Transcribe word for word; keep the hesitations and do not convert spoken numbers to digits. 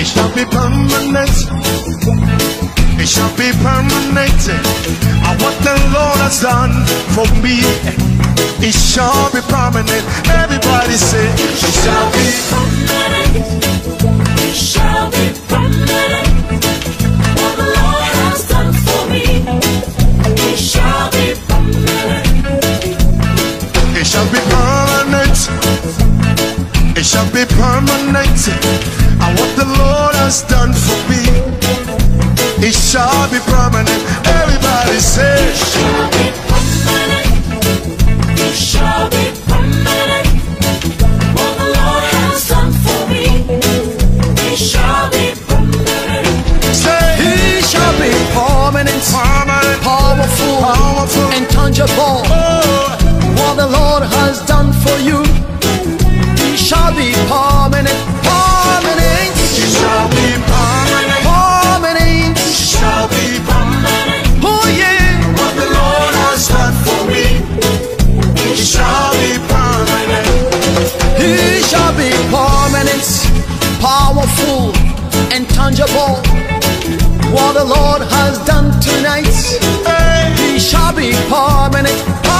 It shall be permanent. It shall be permanent. And what the Lord has done for me, it shall be permanent. Everybody say, it shall be permanent. It shall be permanent. What the Lord has done for me, it shall be permanent. It shall be permanent. It shall be permanent. And what the Lord has done for me, it shall be permanent. Everybody say, it shall be permanent. It shall be permanent. What the Lord has done for me, it shall be permanent. say, He shall be permanent, permanent, powerful, powerful, intangible. oh, What the Lord has done for you, He shall be permanent, permanent, it shall be permanent. permanent. It shall be permanent. Oh yeah, What the Lord has done for me, it shall be permanent. He shall be permanent, powerful, intangible. What the Lord has done tonight, Hey, He shall be permanent,